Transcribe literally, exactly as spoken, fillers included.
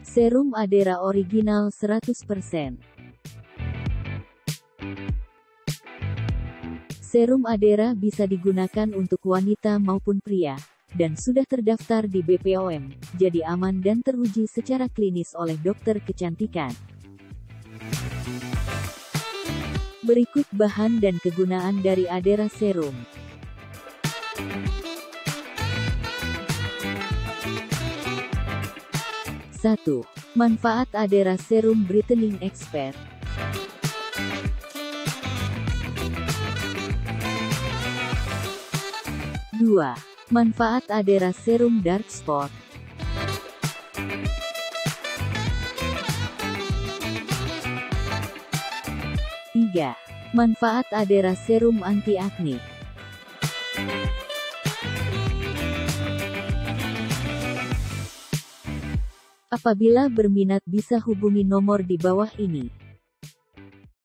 Serum Adera Original seratus persen. Serum Adera bisa digunakan untuk wanita maupun pria, dan sudah terdaftar di B P O M, jadi aman dan teruji secara klinis oleh dokter kecantikan. Berikut bahan dan kegunaan dari Adera Serum. satu. Manfaat Adera Serum Brightening Expert. dua. Manfaat Adera Serum Dark Spot. tiga. Manfaat Adera Serum Anti Acne. Apabila berminat bisa hubungi nomor di bawah ini.